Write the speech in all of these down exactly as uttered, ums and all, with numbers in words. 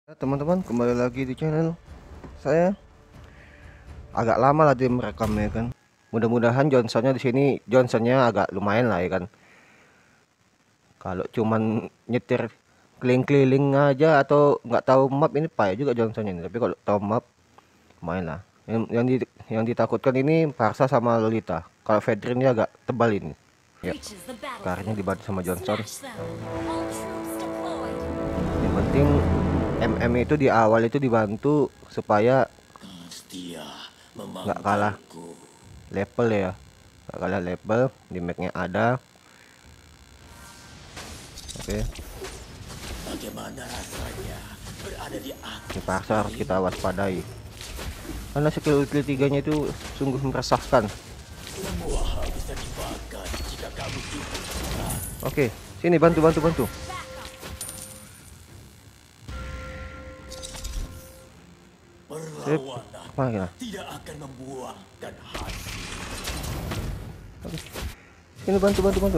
Ya, teman-teman, kembali lagi di channel saya. Agak lama lah dia merekamnya kan. Mudah-mudahan Johnsonnya di sini Johnsonnya agak lumayan lah ya kan. Kalau cuman nyetir keliling-keliling aja atau nggak tahu map ini payah juga Johnsonnya ini. Tapi kalau tahu map lumayan lah. Yang yang, di, yang ditakutkan ini Parsa sama Lolita. Kalau Fedrin ini agak tebal ini. Ya, karirnya dibantu sama Johnson. Yang penting M M itu di awal itu dibantu supaya nggak kalah level ya, nggak kalah level di mapnya ada. Oke, Bagaimana rasanya berada di ini Parsa harus kita waspadai karena skill skill tiganya itu sungguh meresahkan. semua hal bisa dibakar jika kamu ikut. Oke, sini bantu bantu bantu. Sip. Perlawanan Apa ya? tidak akan membuahkan hasil. Oke. Sini bantu bantu bantu.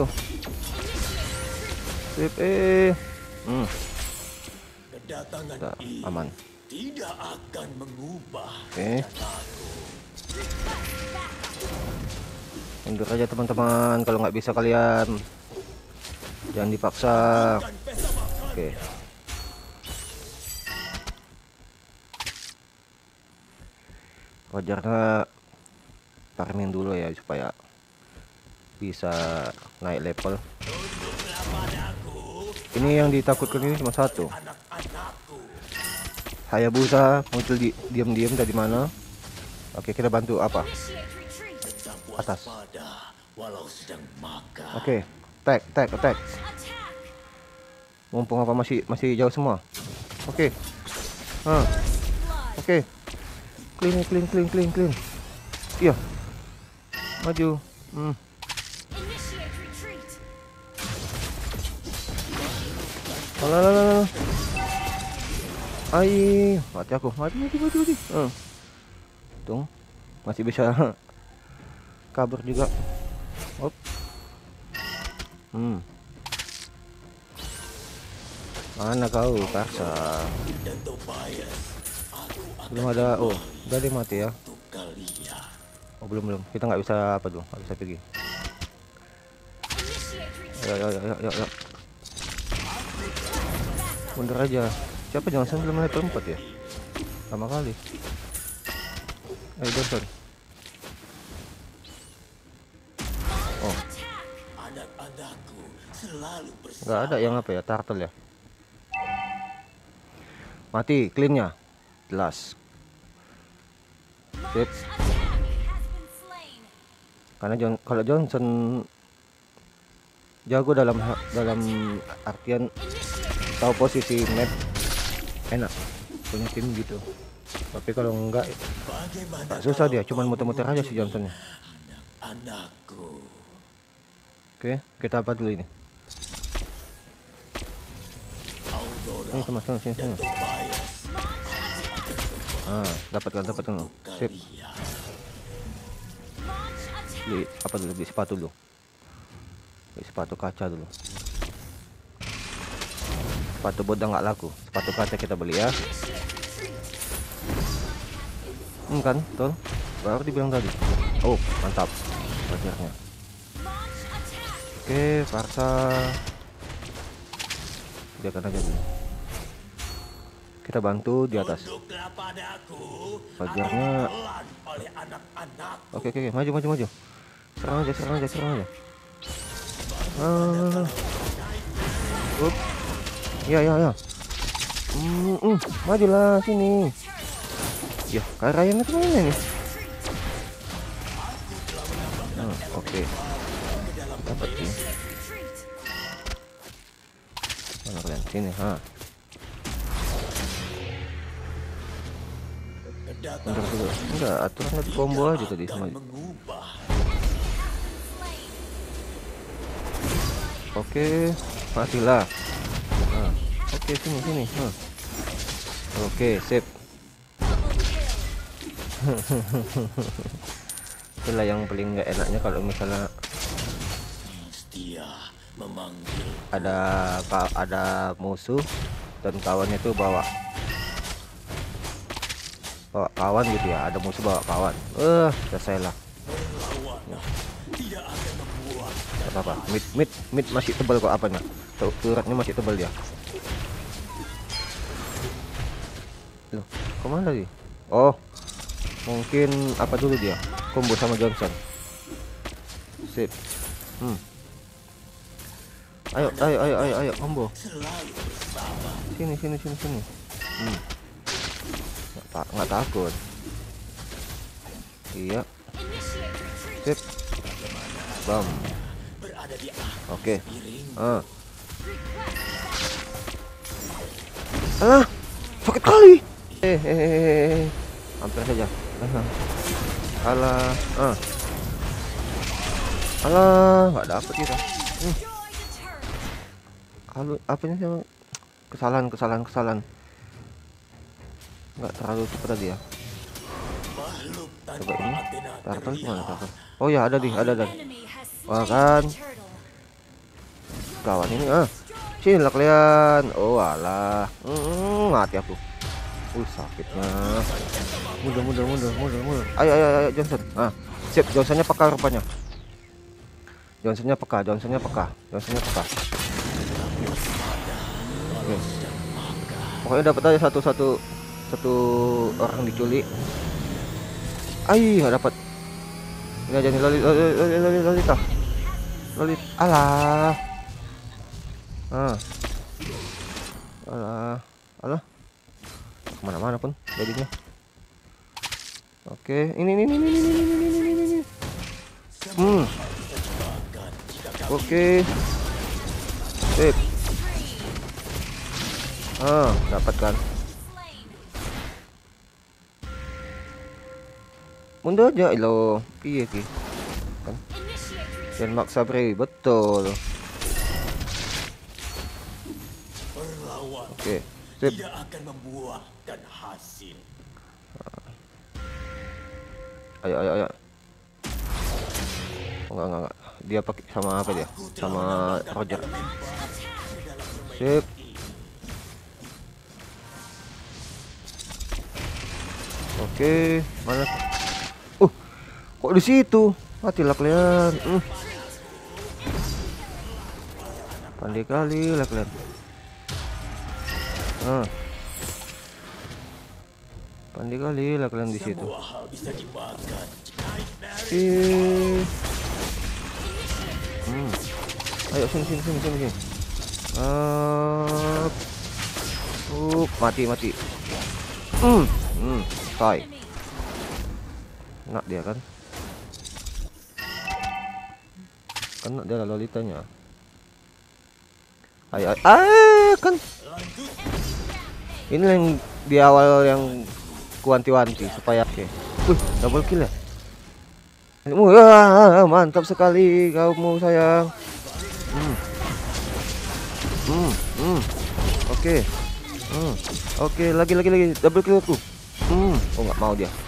Sip, eh. Hmm, Kedatangan udah ini aman. tidak akan mengubah Oke. rencanaku. Mundur aja teman-teman, kalau nggak bisa kalian jangan dipaksa. Dan pesta makan Oke. Wajarnya farming dulu ya supaya bisa naik level. tunduklah padaku, Ini yang ditakutkan ini cuma satu. anak-anakku. Hayabusa muncul di diam-diam dari mana? Oke, kita bantu apa? Tetap Atas. waspada walau sedang makan. Oke, attack, attack, attack. Mumpung apa masih masih jauh semua. Oke. Hah. Oke. Clean, clean, clean, clean, clean. Iya. Maju. Hmm. Alah, alah, alah. Ai, mati aku. Mati, mati, mati, mati. Hmm. Tung. Masih bisa kabur juga. Hop. Hmm. Mana kau, Parsa? Dan Tobias, aku akan Belum ada. Oh, udah dia mati ya. untuk kalian. Oh, belum belum. Kita nggak bisa apa tuh? Nggak bisa pergi. Ayo, ayo, ayo, ayo, ayo. Mundur aja. Siapa Johnson belum level empat ya? Sama kali. Ayo Johnson. Oh, Anak-anakku selalu bersama. nggak ada yang apa ya? Turtle ya? Mati, cleannya. Jelas. Sip. Karena John, kalau Johnson jago dalam dalam artian tahu posisi map, enak punya tim gitu. Tapi kalau enggak, Bagaimana tak susah kalau dia, cuman kau muter-muter aja si mengunjungi Johnsonnya. Anakku, Oke, kita apa dulu ini? Aurora Ini teman teman sini dan sini. Tobias Ah, dapatkan dapatkan lo. Sip. kalian. Beli apa dulu? Beli sepatu dulu. Beli sepatu kaca dulu. Sepatu boda nggak laku. Sepatu kaca kita beli ya. Hmm kan, betul. Baru dibilang tadi. Oh, mantap. Wajarnya. Oke, Parsa. Jaga aja dulu. Kita bantu di atas. Tunduklah padaku, Wajarnya. pelan oleh anak-anak. Oke, oke, oke. Maju, maju, maju. Serang aja, serang aja, serang aja. Ah. Up. Ya, ya, ya. Hmm, hmm. Majulah sini. Ya, Karayan itu mana nih? Hmm, oke. Dapat sih. Mana kalian? Sini, ha. Bentar dulu. Enggak, aturannya di combo aja tadi sama. Mengubah Oke, matilah. Nah, oke, sini, sini. Nah. Oke, sip. Itulah yang paling nggak enaknya kalau misalnya setia memanggil ada ada musuh dan kawannya itu bawa bawa kawan gitu ya, ada musuh bawa kawan. Eh, selesai lah. Tidak akan membuat Gak apa-apa. Mid mid mid masih tebal kok apanya. Tuh, turretnya masih tebal dia. Loh, kemana dia? Oh, mungkin apa dulu dia? Combo sama Johnson. Sip. Hmm. Ayo, ayo, ayo, ayo, ayo, combo. Sini, sini, sini, sini. Hmm. Nggak, ta nggak takut. Iya. Sip. Bam. Oke. Ah. Alah, sakit kali. Eh, eh, eh, eh. Hampir saja. Alah, ah. Alah, nggak dapet kita. Hmm. Kalau apanya sih? Kesalahan, kesalahan, kesalahan. Nggak terlalu cepat tadi ya. Coba ini. Turtle mana turtle? Oh ya, ada di, ada dan. Wah kan. Kawan ini ah. Sini lah kalian. Oh alah. Hmm, mati aku. Uh, sakitnya. Mundur, mundur, mundur, mundur, mundur. Ayo, ayo, ayo, Johnson. Ah, sip. Johnsonnya peka rupanya. Johnsonnya peka, Johnsonnya peka, Johnsonnya peka. Oke. Pokoknya dapat aja satu satu satu orang diculik. Ai, nggak dapat. Ini aja nih Lolita, Lolita, Lolita, Lolita. Alah. Ah. Alah, alah. Kemana-mana pun jadinya. Oke, ini ini ini ini ini ini ini ini ini. Hmm. Oke. Sip. Ah, dapat kan. Mundur aja lo. Piye ki? Kan. Dan maksa bre, betul. Oke. Sip. tidak akan membuahkan hasil. Ayo, ayo, ayo. Oh, enggak, enggak, enggak. Dia pakai sama apa dia? Sama Roger. Sip. Oke, mana? Uh, kok di situ? Matilah kalian. Hmm. Pandai kali lah kalian. Ah. Pandai kali lah kalian di situ. Eh. Hmm. Ayo sini sini sini sini sini. Uh. Uh, mati mati. Hmm. Hmm. Tai. Nak dia kan? Kena dia lah Lolitanya. Ayo, ayo. Ah, kan. Ini yang di awal yang kuanti-wanti supaya oke. Okay. Wih, double kill ya. Wah, mantap sekali kamu sayang. Hmm. Hmm, hmm. Oke. Okay. Hmm. Oke, okay, lagi lagi lagi double kill aku. Hmm, oh nggak mau dia.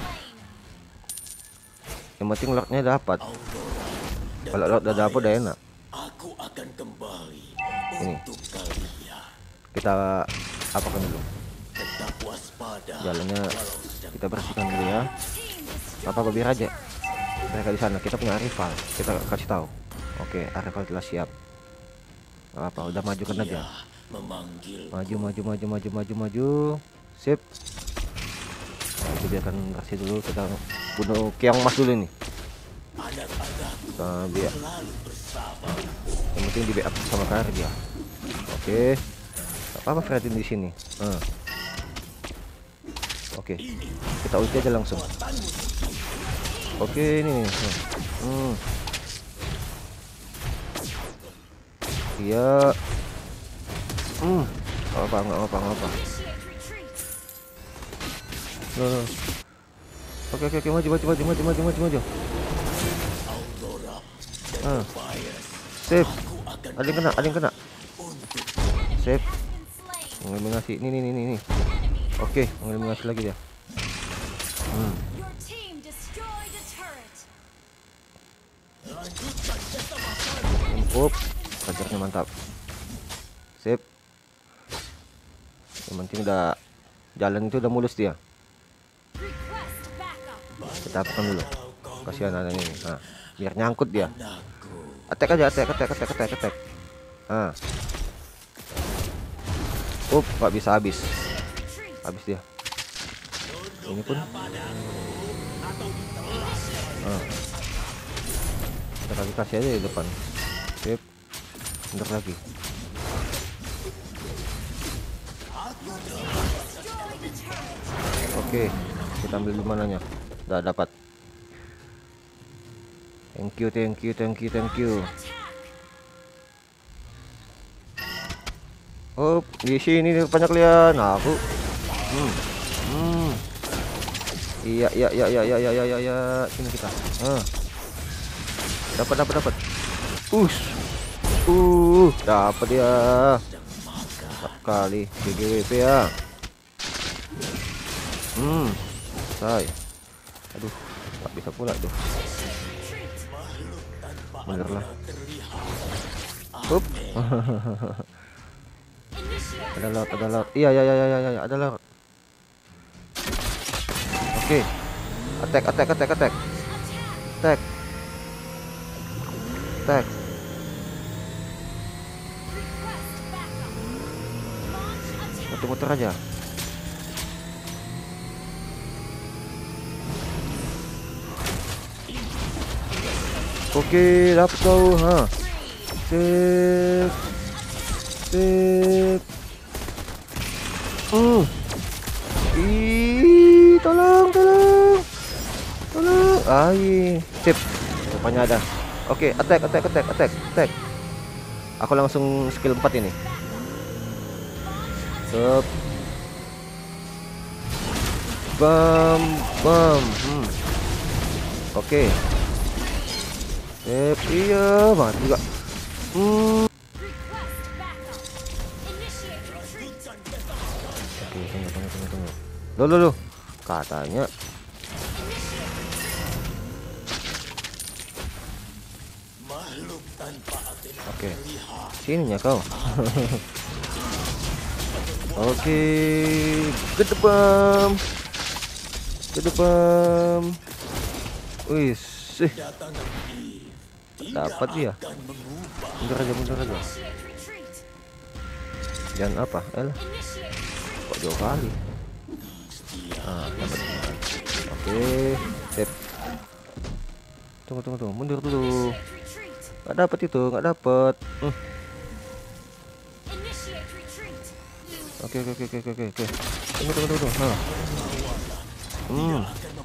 Yang penting lordnya dapat. Kalau lord udah dapat udah enak. Aku akan kembali Ini. untuk kalian. Kita apakan dulu. Tetap waspada. Jalannya kita bersihkan dulu ya. Apa kok biar aja. Mereka di sana. Kita punya rival. Kita kasih tahu. Oke, rival telah siap. Apa udah majukan aja. Memanggil Maju, maju, maju, maju, maju, maju. Sip. Nah, itu biarkan kasih dulu. Kita bunuh keong mas dulu nih. Nah, biar. Yang penting di backup sama kar dia. Oke. Apa Fredin di sini? Nah. Oke. Kita ulti aja langsung. Oke, ini nih. Hmm. Iya. Hmm. Nggak apa, nggak apa, nggak apa. Loh. Oke, oke, oke, maju, maju, maju, maju, maju, maju, maju. Ah. Sip. Ada yang kena, ada yang kena. Sip. Mengeliminasi. Ini, ini, ini, ini. Oke, mengeliminasi lagi dia. Hmm. Empuk. Kajarnya mantap. Sip. Yang penting udah jalan itu udah mulus dia. Kita apakan dulu. Kasihan anak ini. Nah, biar nyangkut dia. Attack aja, attack, attack, attack, attack, attack. Nah. Up, nggak bisa habis. Habis dia. Ini pun. Nah. Kita lagi kasih aja di depan. Sip. Bentar lagi. Oke, kita ambil di mananya. Udah dapat. Thank you, thank you, thank you, thank you. Oh, di sini rupanya kalian. Nah, aku. Hmm. Hmm. Iya, iya, iya, iya, iya, iya, iya, iya. Sini kita. Ah. Dapat, dapat, dapat. Us. Uh, dapat dia. Mantap kali G G W P ya. Hmm. Say. Aduh, tak bisa pula tuh. Bener lah. Up. Ada laut, ada laut. Iya, iya, iya, iya, iya, ada laut. Oke. Attack, attack, attack, attack. Attack. Attack. Muter-muter aja. Oke, dapat kau, ha. Sip. Sip. Hmm. Ih, tolong, tolong. Tolong. Ai, sip. Rupanya ada. Oke, attack, attack, attack, attack, attack. Aku langsung skill empat ini. Sup. Bam, bam. Hmm. Oke. Sip, iya, banget juga. Hmm. Oke, tunggu, tunggu, tunggu, tunggu. Loh, loh, loh. Katanya. Oke, sininya kau. Oke, ke depan, ke depan. Wih, sih. Dapat dia. Mundur aja, mundur aja. Jangan apa? El. Kok jauh kali? Ah, dapat. Oke, sip. Tunggu, tunggu, tunggu. Mundur dulu. Nggak dapat itu, nggak dapat. Hmm. Oke, oke, oke, oke, oke, oke. Tunggu, tunggu, tunggu. Nah. Hmm.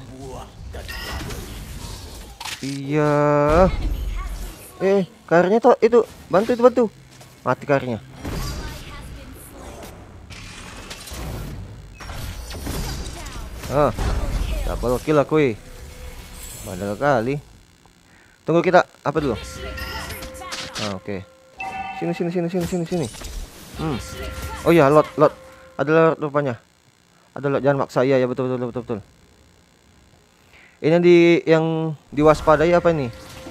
Iya. Eh, karirnya tuh itu, bantu itu bantu. Mati karirnya. Ah, double kill aku. Bandel kali. Tunggu kita apa dulu? Ah, oke. Okay. Sini sini sini sini sini sini. Hmm. Oh ya, lot lot. Ada lot rupanya. Ada lot, jangan maksa ya, ya betul betul betul betul. Ini di yang diwaspadai apa ini?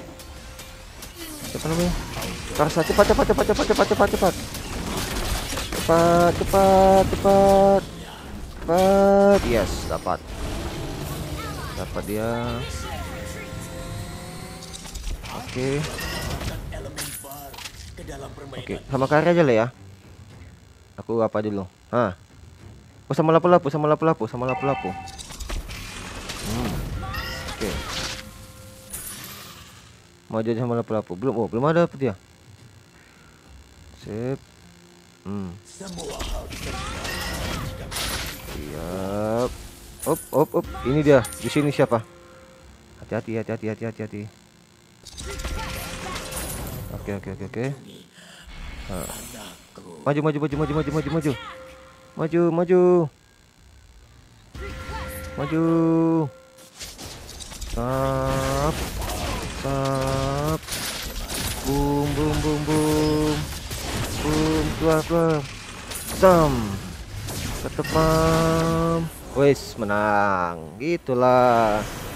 Apa namanya? Karsa, cepat cepat cepat cepat cepat cepat cepat. Cepat cepat cepat. Cepat. Yes, dapat. Dapat dia. Oke. Oke, sama karya aja lah ya. Aku apa dulu? Hah. Oh, sama lapu-lapu, sama lapu-lapu, sama lapu-lapu. Hmm. Oke. Mau aja sama lapu-lapu. Belum, oh, belum ada apa dia. Sip. Hmm. Siap. Op, op, op. Ini dia. Di sini siapa? Hati-hati, hati-hati, hati-hati, hati. Oke, oke, oke, oke. Nah. Maju, maju, maju, maju, maju, maju, maju. Maju, maju. Maju. Tap. Tap. Boom, boom, boom, boom. Boom, keluar, keluar. Sam. Ketepam. Wes, menang. Gitulah.